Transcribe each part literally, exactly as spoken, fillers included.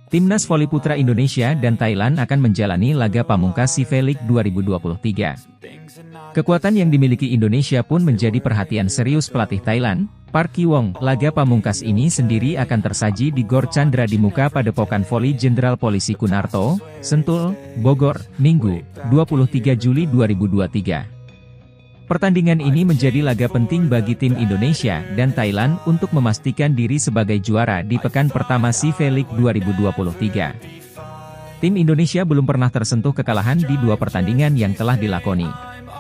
Timnas Voli Putra Indonesia dan Thailand akan menjalani laga pamungkas C V League dua ribu dua puluh tiga. Kekuatan yang dimiliki Indonesia pun menjadi perhatian serius pelatih Thailand, Park Ki-wong. Laga pamungkas ini sendiri akan tersaji di Gor Chandra di Muka Padepokan Voli Jenderal Polisi Kunarto, Sentul, Bogor, Minggu, dua puluh tiga Juli dua ribu dua puluh tiga. Pertandingan ini menjadi laga penting bagi tim Indonesia dan Thailand untuk memastikan diri sebagai juara di pekan pertama C V League dua ribu dua puluh tiga. Tim Indonesia belum pernah tersentuh kekalahan di dua pertandingan yang telah dilakoni.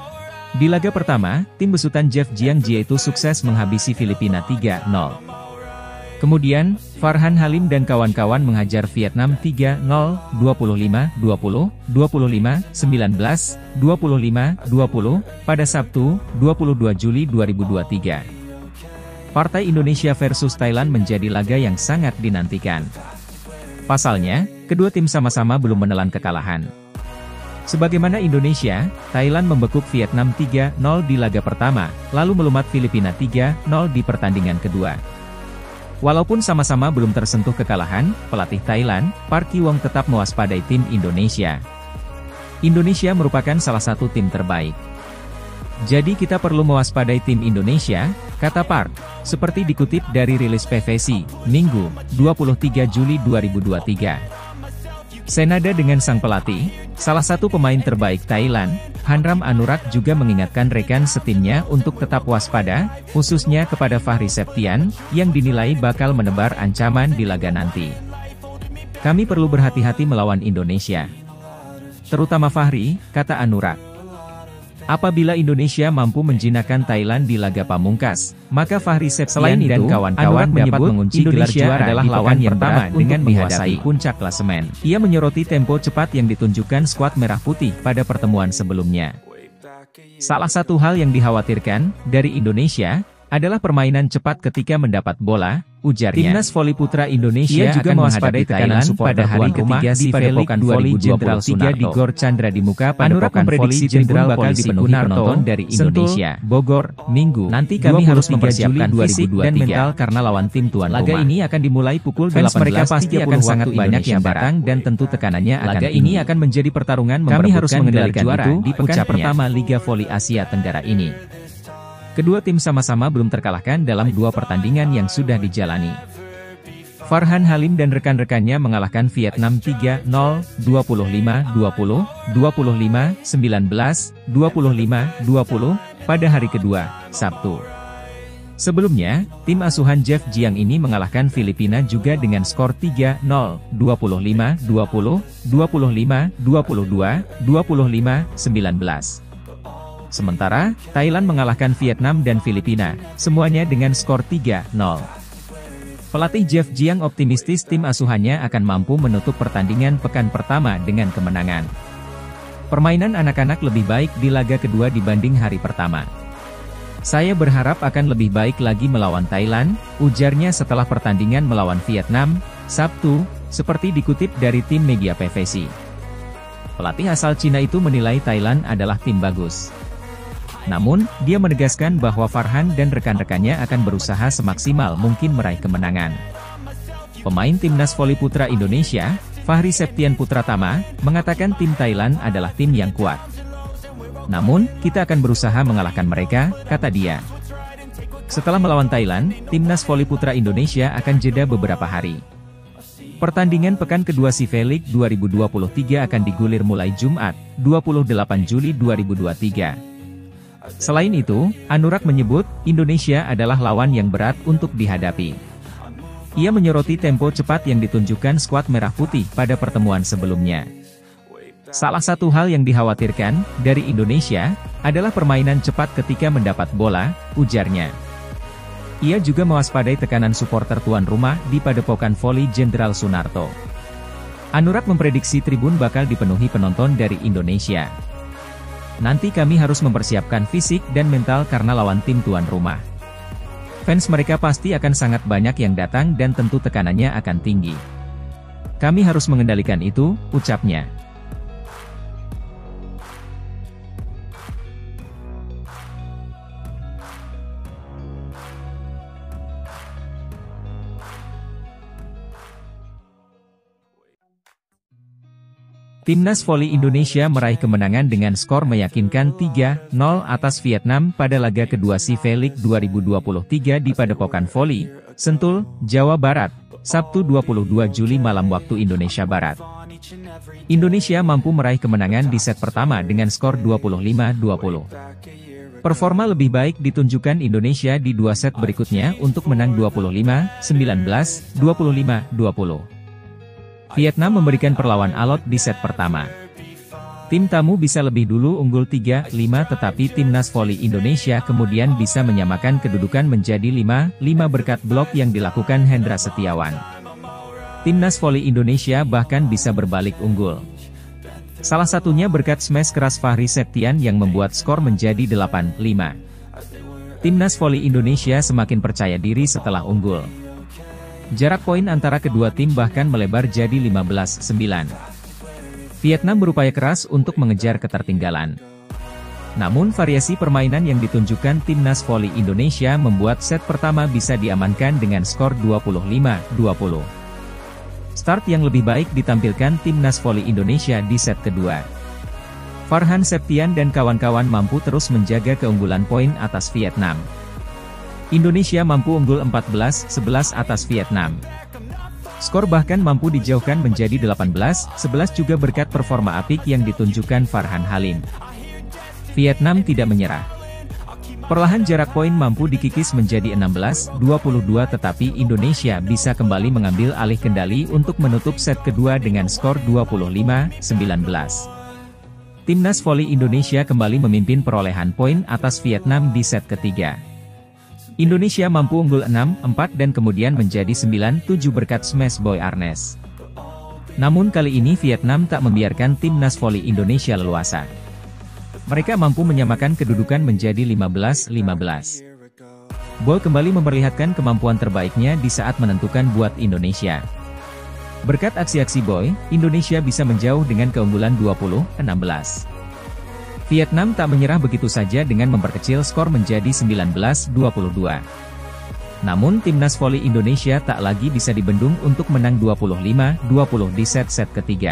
Di laga pertama, tim besutan Jeff Jiang Jie itu sukses menghabisi Filipina tiga nol. Kemudian, Farhan Halim dan kawan-kawan menghajar Vietnam tiga nol, dua puluh lima dua puluh, dua puluh lima sembilan belas, dua puluh lima dua puluh, pada Sabtu, dua puluh dua Juli dua ribu dua puluh tiga. Partai Indonesia versus Thailand menjadi laga yang sangat dinantikan. Pasalnya, kedua tim sama-sama belum menelan kekalahan. Sebagaimana Indonesia, Thailand membekuk Vietnam tiga nol di laga pertama, lalu melumat Filipina tiga nol di pertandingan kedua. Walaupun sama-sama belum tersentuh kekalahan, pelatih Thailand, Park Ki-wong tetap mewaspadai tim Indonesia. Indonesia merupakan salah satu tim terbaik. Jadi kita perlu mewaspadai tim Indonesia, kata Park, seperti dikutip dari rilis P V C, Minggu, dua puluh tiga Juli dua ribu dua puluh tiga. Senada dengan sang pelatih, salah satu pemain terbaik Thailand, Hanram Anurak juga mengingatkan rekan setimnya untuk tetap waspada, khususnya kepada Fahri Septian, yang dinilai bakal menebar ancaman di laga nanti. Kami perlu berhati-hati melawan Indonesia. Terutama Fahri, kata Anurak. Apabila Indonesia mampu menjinakkan Thailand di laga pamungkas, maka Fahri Septian dan kawan-kawan dapat mengunci gelar juara adalah lawan yang pertama dengan menguasai puncak klasemen. Ia menyoroti tempo cepat yang ditunjukkan skuad merah putih pada pertemuan sebelumnya. Salah satu hal yang dikhawatirkan dari Indonesia adalah permainan cepat ketika mendapat bola, ujarnya. Timnas Voli Putra Indonesia juga mewaspadai tekanan pada hari ketiga di Padepokan Voli Jenderal tiga di Gor Chandra di Muka Padepokan Voli Jenderal bakal dipenuhi penonton dari Indonesia, Bogor, Minggu. Nanti kami harus mempersiapkan fisik dan mental karena lawan tim tuan rumah. Laga ini akan dimulai pukul delapan belas tiga puluh sangat banyak yang datang dan tentu tekanannya akan tinggi. Laga ini akan menjadi pertarungan memperebutkan gelar juara di pekan pertama Liga Voli Asia Tenggara ini. Kedua tim sama-sama belum terkalahkan dalam dua pertandingan yang sudah dijalani. Farhan Halim dan rekan-rekannya mengalahkan Vietnam tiga nol, dua puluh lima dua puluh, dua puluh lima sembilan belas, dua puluh lima dua puluh, pada hari kedua, Sabtu. Sebelumnya, tim asuhan Jeff Jiang ini mengalahkan Filipina juga dengan skor tiga nol, dua puluh lima dua puluh, dua puluh lima dua puluh dua, dua puluh lima sembilan belas. Sementara, Thailand mengalahkan Vietnam dan Filipina, semuanya dengan skor tiga nol. Pelatih Jeff Jiang optimistis tim asuhannya akan mampu menutup pertandingan pekan pertama dengan kemenangan. Permainan anak-anak lebih baik di laga kedua dibanding hari pertama. Saya berharap akan lebih baik lagi melawan Thailand, ujarnya setelah pertandingan melawan Vietnam, Sabtu, seperti dikutip dari tim media P V C. Pelatih asal Cina itu menilai Thailand adalah tim bagus. Namun, dia menegaskan bahwa Farhan dan rekan-rekannya akan berusaha semaksimal mungkin meraih kemenangan. Pemain Timnas Voli Putra Indonesia, Fahri Septian Putratama, mengatakan tim Thailand adalah tim yang kuat. Namun, kita akan berusaha mengalahkan mereka, kata dia. Setelah melawan Thailand, Timnas Voli Putra Indonesia akan jeda beberapa hari. Pertandingan pekan kedua C V League dua ribu dua puluh tiga akan digulir mulai Jumat, dua puluh delapan Juli dua ribu dua puluh tiga. Selain itu, Anurak menyebut, Indonesia adalah lawan yang berat untuk dihadapi. Ia menyoroti tempo cepat yang ditunjukkan skuad merah putih pada pertemuan sebelumnya. Salah satu hal yang dikhawatirkan dari Indonesia adalah permainan cepat ketika mendapat bola, ujarnya. Ia juga mewaspadai tekanan supporter tuan rumah di Padepokan Voli Jenderal Sunarto. Anurak memprediksi tribun bakal dipenuhi penonton dari Indonesia. Nanti kami harus mempersiapkan fisik dan mental karena lawan tim tuan rumah. Fans mereka pasti akan sangat banyak yang datang dan tentu tekanannya akan tinggi. Kami harus mengendalikan itu, ucapnya. Timnas voli Indonesia meraih kemenangan dengan skor meyakinkan tiga nol atas Vietnam pada laga kedua C V League dua ribu dua puluh tiga di Padepokan Voli, Sentul, Jawa Barat, Sabtu dua puluh dua Juli malam waktu Indonesia Barat. Indonesia mampu meraih kemenangan di set pertama dengan skor dua puluh lima dua puluh. Performa lebih baik ditunjukkan Indonesia di dua set berikutnya untuk menang dua puluh lima sembilan belas, dua puluh lima dua puluh. Vietnam memberikan perlawan alot di set pertama. Tim tamu bisa lebih dulu unggul tiga lima tetapi timnas voli Indonesia kemudian bisa menyamakan kedudukan menjadi lima lima berkat blok yang dilakukan Hendra Setiawan. Timnas voli Indonesia bahkan bisa berbalik unggul. Salah satunya berkat smash keras Fahri Septian yang membuat skor menjadi delapan lima. Timnas voli Indonesia semakin percaya diri setelah unggul. Jarak poin antara kedua tim bahkan melebar jadi lima belas sembilan. Vietnam berupaya keras untuk mengejar ketertinggalan. Namun variasi permainan yang ditunjukkan timnas voli Indonesia membuat set pertama bisa diamankan dengan skor dua puluh lima dua puluh. Start yang lebih baik ditampilkan timnas voli Indonesia di set kedua. Farhan Septian dan kawan-kawan mampu terus menjaga keunggulan poin atas Vietnam. Indonesia mampu unggul empat belas sebelas atas Vietnam. Skor bahkan mampu dijauhkan menjadi delapan belas sebelas juga berkat performa apik yang ditunjukkan Farhan Halim. Vietnam tidak menyerah. Perlahan jarak poin mampu dikikis menjadi enam belas dua puluh dua tetapi Indonesia bisa kembali mengambil alih kendali untuk menutup set kedua dengan skor dua puluh lima sembilan belas. Timnas voli Indonesia kembali memimpin perolehan poin atas Vietnam di set ketiga. Indonesia mampu unggul enam empat dan kemudian menjadi sembilan tujuh berkat smash Boy Arnes. Namun kali ini Vietnam tak membiarkan timnas voli Indonesia leluasa. Mereka mampu menyamakan kedudukan menjadi lima belas lima belas. Boy kembali memperlihatkan kemampuan terbaiknya di saat menentukan buat Indonesia. Berkat aksi-aksi Boy, Indonesia bisa menjauh dengan keunggulan dua puluh enam belas. Vietnam tak menyerah begitu saja dengan memperkecil skor menjadi sembilan belas dua puluh dua. Namun timnas voli Indonesia tak lagi bisa dibendung untuk menang dua puluh lima dua puluh di set-set ketiga.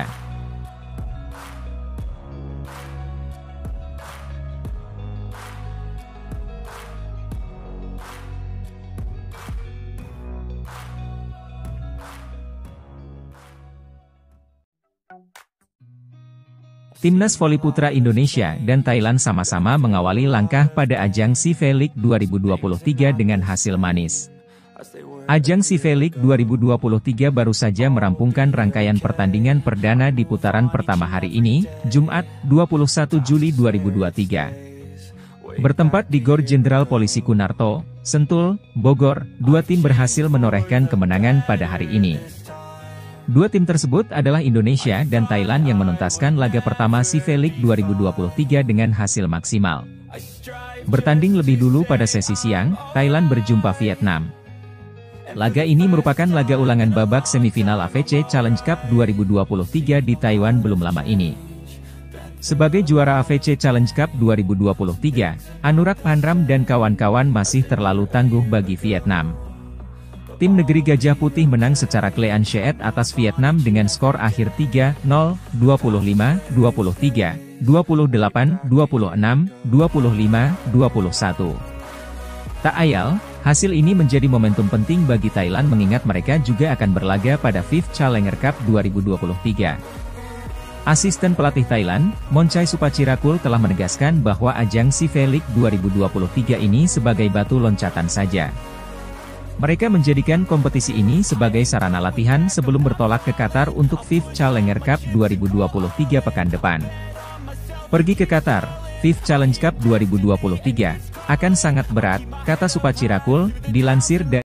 Timnas voli putra Indonesia dan Thailand sama-sama mengawali langkah pada ajang C V League dua ribu dua puluh tiga dengan hasil manis. Ajang C V League dua ribu dua puluh tiga baru saja merampungkan rangkaian pertandingan perdana di putaran pertama hari ini, Jumat, dua puluh satu Juli dua ribu dua puluh tiga. Bertempat di Gor Jenderal Polisi Kunarto, Sentul, Bogor, dua tim berhasil menorehkan kemenangan pada hari ini. Dua tim tersebut adalah Indonesia dan Thailand yang menuntaskan laga pertama C V League dua ribu dua puluh tiga dengan hasil maksimal. Bertanding lebih dulu pada sesi siang, Thailand berjumpa Vietnam. Laga ini merupakan laga ulangan babak semifinal A F C Challenge Cup dua ribu dua puluh tiga di Taiwan belum lama ini. Sebagai juara A F C Challenge Cup dua ribu dua puluh tiga, Anurak Phanram dan kawan-kawan masih terlalu tangguh bagi Vietnam. Tim negeri Gajah Putih menang secara clean sheet atas Vietnam dengan skor akhir tiga nol, dua puluh lima dua puluh tiga, dua puluh delapan dua puluh enam, dua puluh lima dua puluh satu. Tak ayal, hasil ini menjadi momentum penting bagi Thailand mengingat mereka juga akan berlaga pada fifth Challenger Cup dua ribu dua puluh tiga. Asisten pelatih Thailand, Monchai Supachirakul telah menegaskan bahwa ajang C V League dua ribu dua puluh tiga ini sebagai batu loncatan saja. Mereka menjadikan kompetisi ini sebagai sarana latihan sebelum bertolak ke Qatar untuk fifth Challenger Cup dua ribu dua puluh tiga pekan depan. Pergi ke Qatar, fifth Challenge Cup dua ribu dua puluh tiga, akan sangat berat, kata Supachirakul, dilansir dari